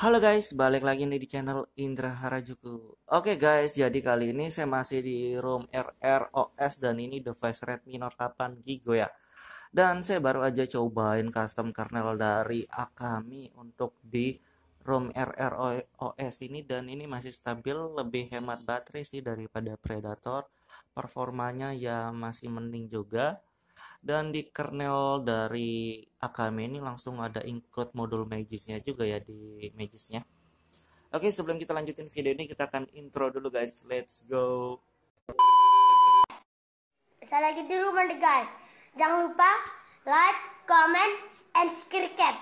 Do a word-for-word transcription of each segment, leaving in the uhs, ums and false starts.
Halo guys, balik lagi nih di channel Indra Harajuku. Oke guys, jadi kali ini saya masih di ROM R R O S dan ini device Redmi Note delapan Giga ya. Dan saya baru aja cobain custom kernel dari Akami untuk di ROM R R O S ini, dan ini masih stabil, lebih hemat baterai sih daripada Predator. Performanya ya masih mending juga. Dan di kernel dari Akame ini langsung ada include modul Magisnya juga ya di Magisnya. Oke, sebelum kita lanjutin video ini kita akan intro dulu guys. Let's go. Saya lagi di rumah deh guys. Jangan lupa like, comment, and subscribe.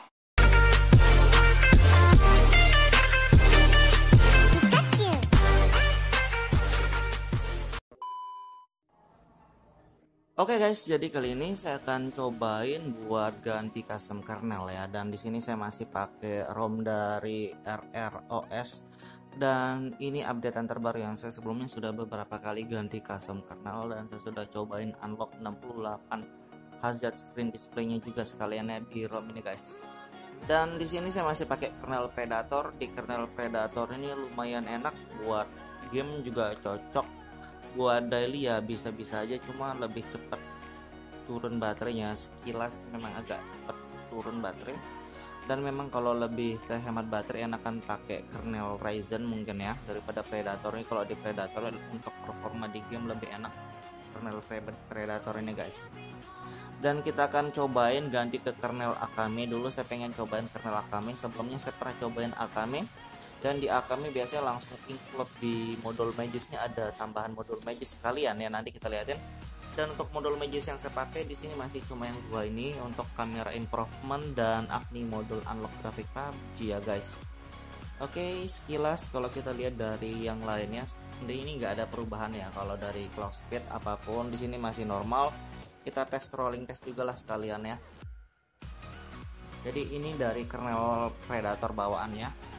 Oke guys, jadi kali ini saya akan cobain buat ganti custom kernel ya. Dan di sini saya masih pakai ROM dari R R O S. Dan ini updatean terbaru yang saya sebelumnya sudah beberapa kali ganti custom kernel, dan saya sudah cobain unlock enam puluh delapan hazard screen displaynya juga sekaliannya di ROM ini guys. Dan di sini saya masih pakai kernel Predator. Di kernel Predator ini lumayan enak buat game, juga cocok buat daily ya, bisa-bisa aja, cuma lebih cepat turun baterainya. Sekilas memang agak cepat turun baterai, dan memang kalau lebih ke hemat baterai enakan pakai kernel Ryzen mungkin ya daripada Predator ini. Kalau di Predator untuk performa di game lebih enak kernel Predator ini guys. Dan kita akan cobain ganti ke kernel Akame dulu. Saya pengen cobain kernel Akame. Sebelumnya saya pernah cobain Akame, dan di Akame biasanya langsung include di modul Magisnya, ada tambahan modul Magis sekalian ya, nanti kita lihatin. Dan untuk modul Magis yang saya pakai di sini masih cuma yang dua ini, untuk kamera improvement dan Agni modul unlock grafik P U B G ya guys. Oke, sekilas kalau kita lihat dari yang lainnya ini nggak ada perubahan ya. Kalau dari clock speed apapun di sini masih normal. Kita tes rolling test juga lah sekalian ya. Jadi ini dari kernel Predator bawaannya.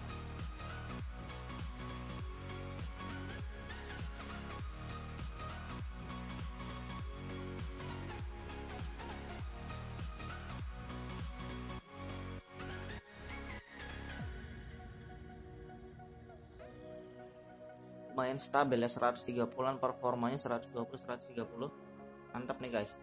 Lumayan stabil ya, seratus tiga puluhan, performanya seratus dua puluh seratus tiga puluh. Mantap nih guys.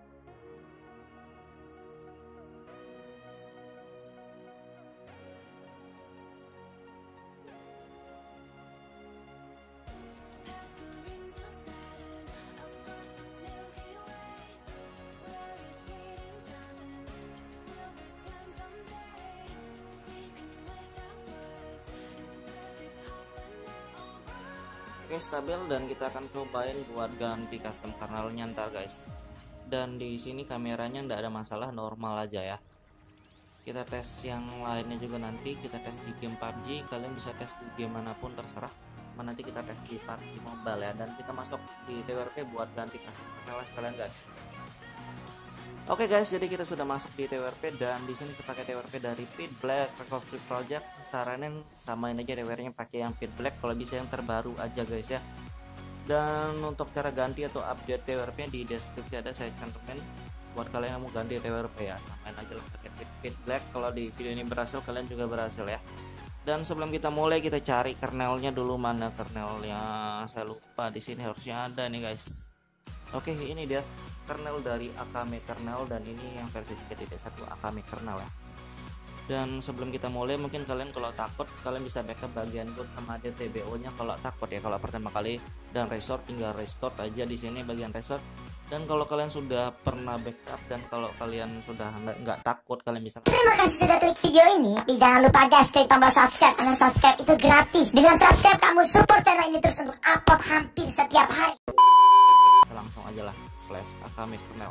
Oke, stabil, dan kita akan cobain buat ganti custom kernelnya ntar guys. Dan di sini kameranya ndak ada masalah, normal aja ya. Kita tes yang lainnya juga nanti. Kita tes di game P U B G, kalian bisa tes di game manapun terserah. Nanti kita tes di P U B G Mobile ya. Dan kita masuk di T W R P buat ganti custom kernel sekalian guys. Oke guys, jadi kita sudah masuk di T W R P, dan di sini saya pakai T W R P dari Pit Black Recovery Project. Saranin samain aja T W R-nya pakai yang Pit Black, kalau bisa yang terbaru aja guys ya. Dan untuk cara ganti atau update T W R P-nya di deskripsi ada saya cantumin buat kalian yang mau ganti T W R P ya. Samain aja lah pakai Pit, Pit Black. Kalau di video ini berhasil, kalian juga berhasil ya. Dan sebelum kita mulai, kita cari kernelnya dulu. Mana kernelnya? Saya lupa, di sini harusnya ada nih guys. Oke, ini dia kernel dari Akame kernel, dan ini yang versi tiga titik satu Akame kernel ya. Dan sebelum kita mulai, mungkin kalian kalau takut kalian bisa backup bagian boot sama D T B O nya kalau takut ya, kalau pertama kali. Dan restore, tinggal restore aja di sini bagian restore. Dan kalau kalian sudah pernah backup, dan kalau kalian sudah nggak nggak takut, kalian bisa. Terima kasih sudah klik video ini. Tapi jangan lupa guys, klik tombol subscribe, karena subscribe itu gratis. Dengan subscribe kamu support channel ini terus untuk upload hampir setiap hari. Langsung aja lah flash Akame kernel.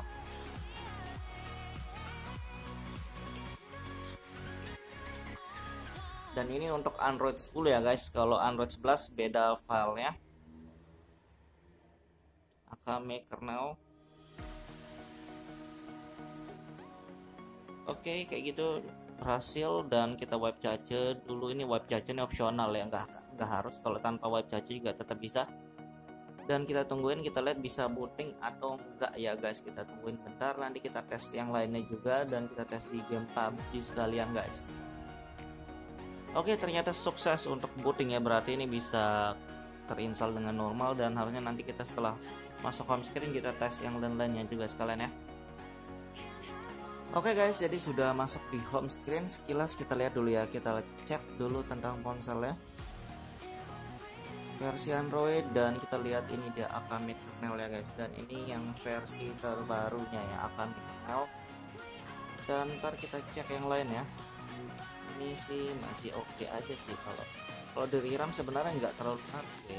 Dan ini untuk Android sepuluh ya guys. Kalau Android sebelas beda filenya. Akame kernel. Oke, kayak gitu berhasil. Dan kita wipe cache dulu. Ini wipe cache ini opsional ya, nggak nggak harus. Kalau tanpa wipe cache juga tetap bisa. Dan kita tungguin, kita lihat bisa booting atau enggak ya guys. Kita tungguin bentar, nanti kita tes yang lainnya juga, dan kita tes di game P U B G sekalian guys. Oke, ternyata sukses untuk booting ya, berarti ini bisa terinstall dengan normal, dan harusnya nanti kita setelah masuk home screen kita tes yang lain-lainnya juga sekalian ya. Oke guys, jadi sudah masuk di home screen. Sekilas kita lihat dulu ya, kita cek dulu tentang ponselnya, versi Android, dan kita lihat ini dia Akame kernel ya guys, dan ini yang versi terbarunya ya, Akame kernel. Dan ntar kita cek yang lain ya. Ini sih masih oke okay aja sih, kalau kalau dari RAM sebenarnya nggak terlalu berat sih.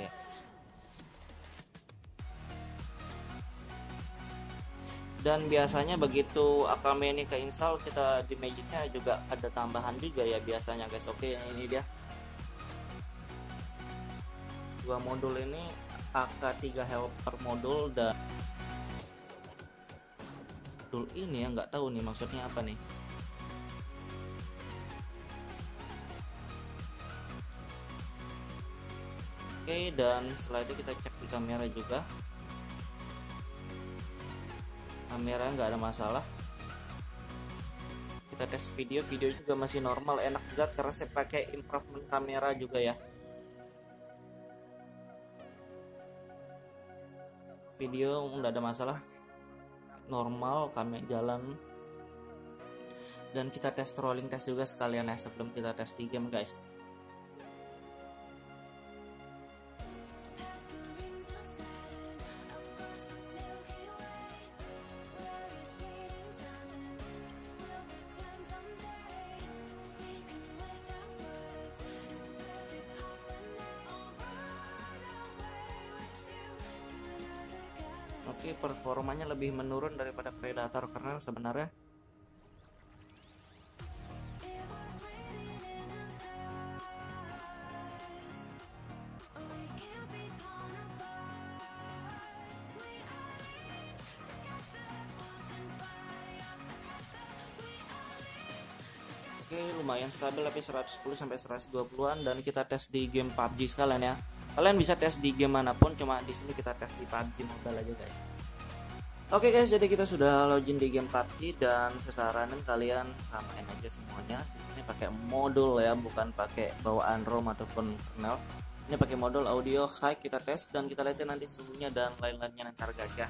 Dan biasanya begitu Akame ini keinstall, kita di Magisnya juga ada tambahan juga ya biasanya guys. Oke, ini dia dua modul ini, A K tiga helper modul, dan modul ini ya nggak tahu nih maksudnya apa nih. Oke, dan setelah itu kita cek di kamera juga. Kamera nggak ada masalah. Kita tes video, video juga masih normal, enak banget karena saya pakai improvement kamera juga ya. Video nggak ada masalah, normal, kamera jalan. Dan kita tes rolling test juga sekalian ya sebelum kita tes di game guys. Oke, performanya lebih menurun daripada Predator kernel sebenarnya. Oke, lumayan stabil tapi seratus sepuluh sampai seratus dua puluhan, dan kita tes di game P U B G sekalian ya. Kalian bisa tes di game manapun, cuma di sini kita tes di P U B G Mobile aja guys. Oke guys, jadi kita sudah login di game P U B G, dan sesaranin kalian samain aja semuanya. Ini pakai modul ya, bukan pakai bawaan ROM ataupun kernel. Ini pakai modul audio high, kita tes dan kita lihat nanti suhunya dan lain-lainnya ntar guys ya.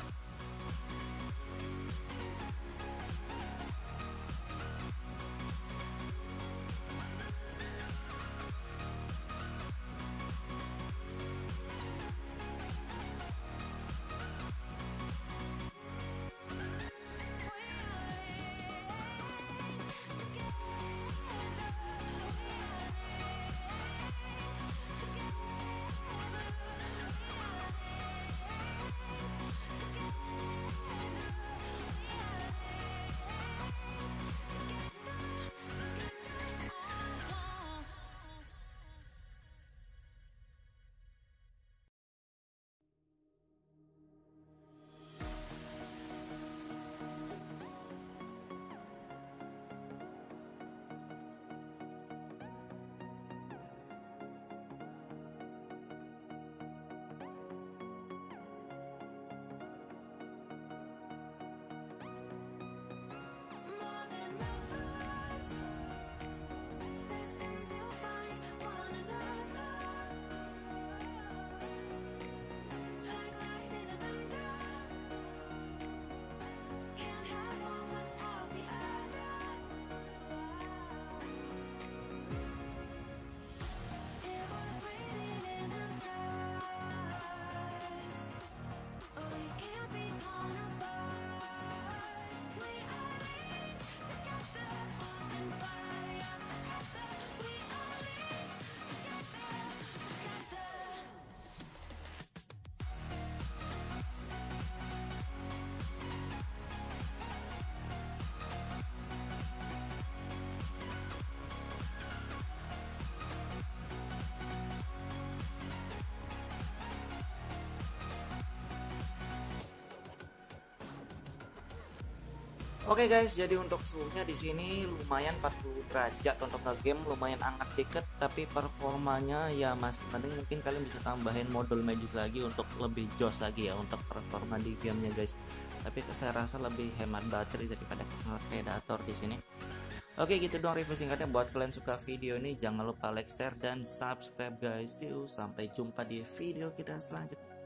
Oke okay guys, jadi untuk suhunya di sini lumayan empat puluh derajat untuk nge-game, lumayan hangat dikit, tapi performanya ya masih penting. Mungkin kalian bisa tambahin modul Magis lagi untuk lebih jos lagi ya untuk performa di gamenya guys. Tapi saya rasa lebih hemat baterai daripada Predator di sini. Oke, gitu dong review singkatnya. Buat kalian suka video ini jangan lupa like, share, dan subscribe guys. See you, sampai jumpa di video kita selanjutnya.